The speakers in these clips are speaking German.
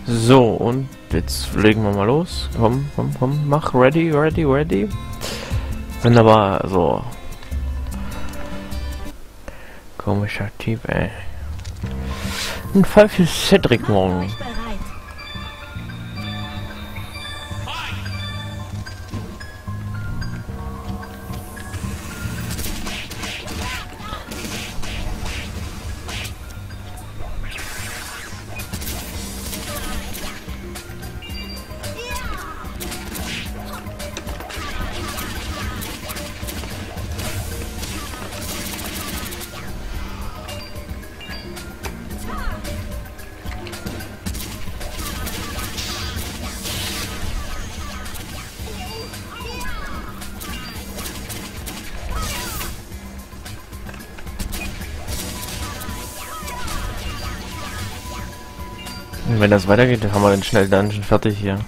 So, und jetzt legen wir mal los. Komm, komm, komm, mach ready, ready, ready. Wunderbar, so. Komischer Typ, ey. Ein Fall für Cedric morgen. Und wenn das weitergeht, dann haben wir den schnell Dungeon fertig hier.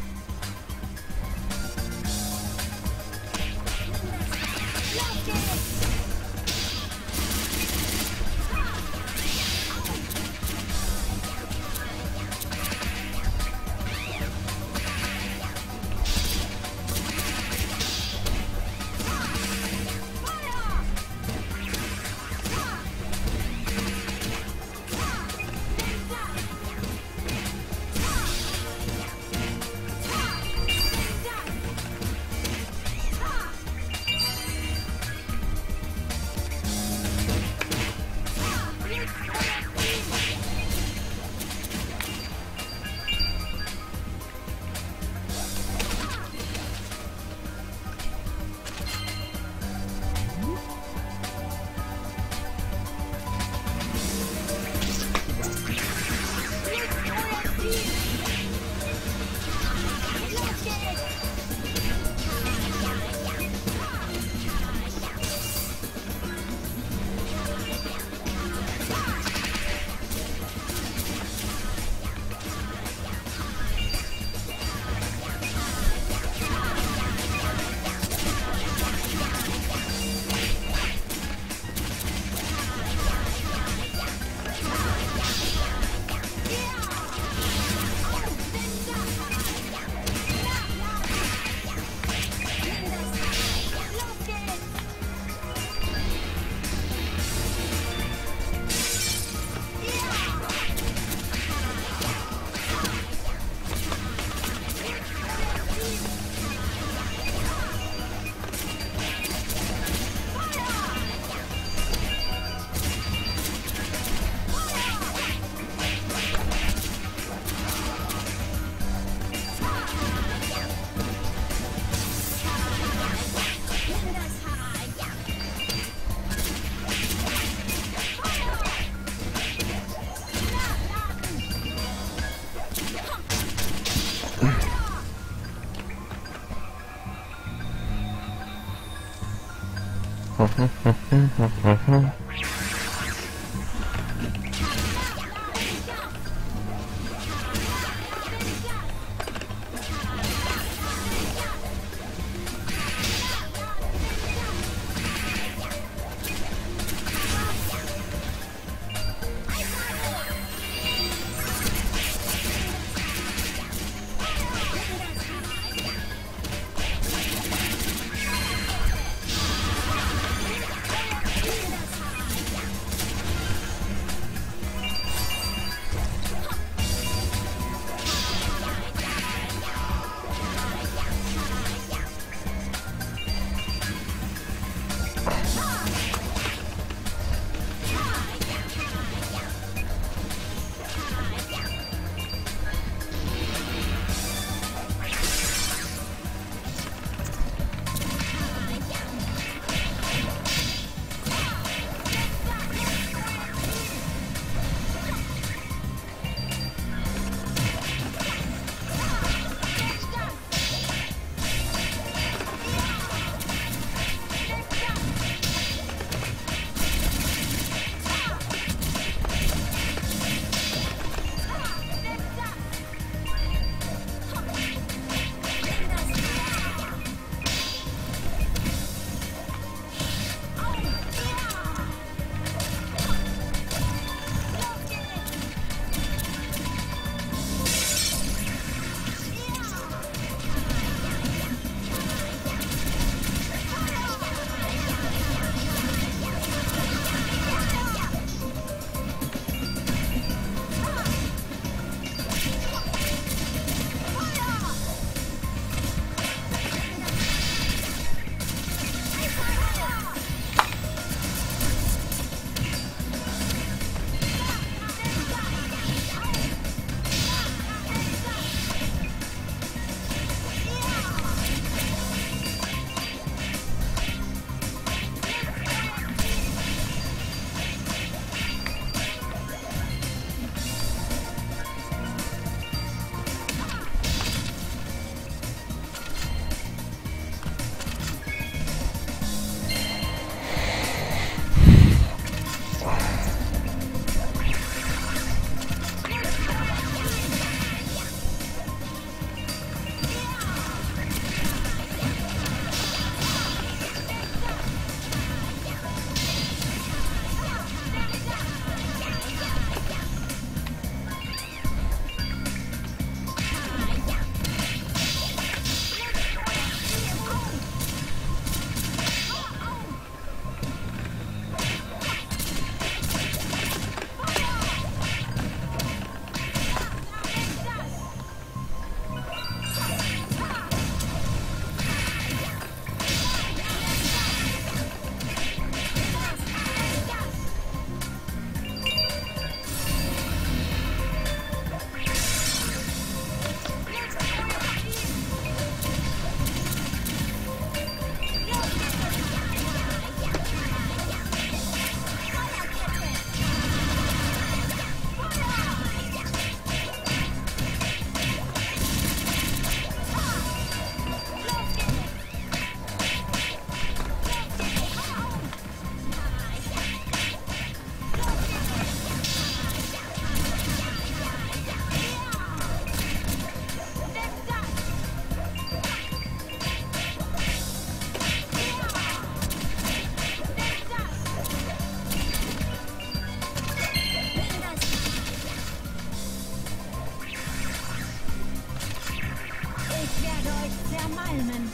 Ich werde euch zermalmen.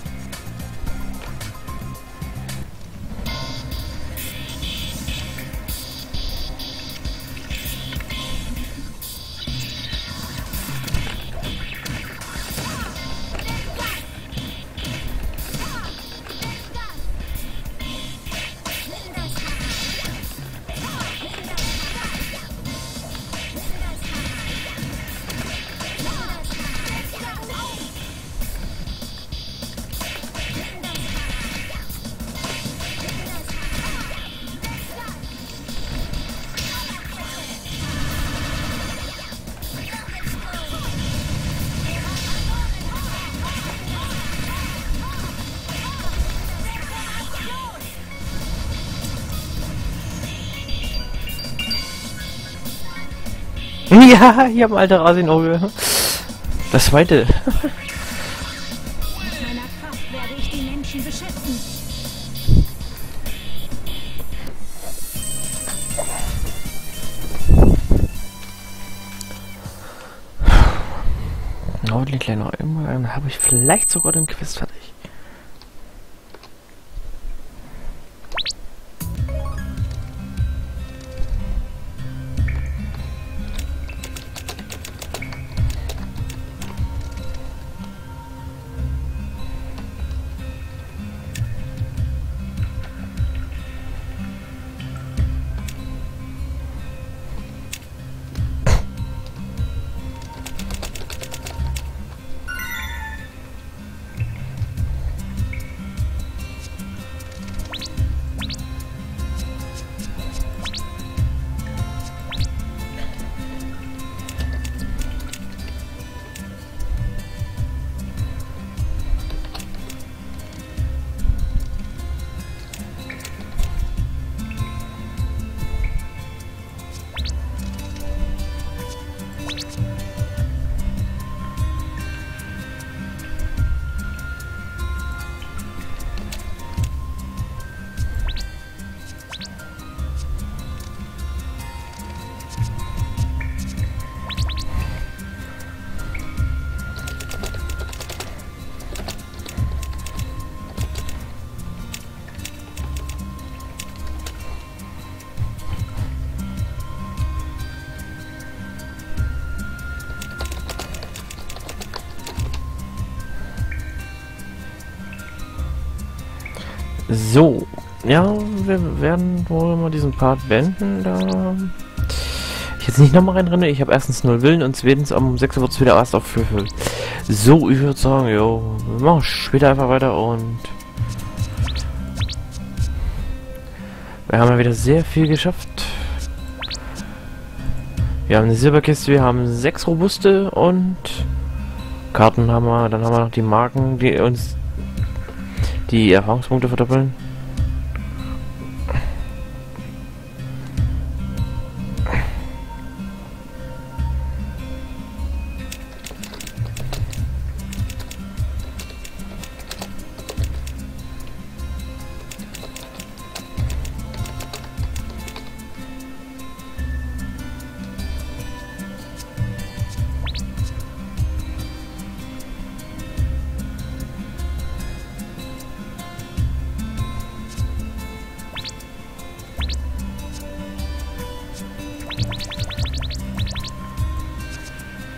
Ja, ich habe alte Rasenauge. Das zweite. Mit meiner Kraft werde ich die Menschen beschützen. Ordentlich kleiner. Irgendwann habe ich vielleicht sogar den Quiz fertig. So, ja, wir werden wohl mal diesen Part beenden, da ich jetzt nicht nochmal reinrenne. Ich habe erstens 0 Willen und zweitens um 6 Uhr wird es wieder erst auf 5. So, ich würde sagen, jo, wir machen später einfach weiter und wir haben ja wieder sehr viel geschafft. Wir haben eine Silberkiste, wir haben 6 Robuste und Karten haben wir, dann haben wir noch die Marken, die uns die Erfahrungspunkte verdoppeln.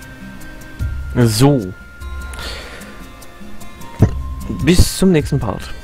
So. Bis zum nächsten Part.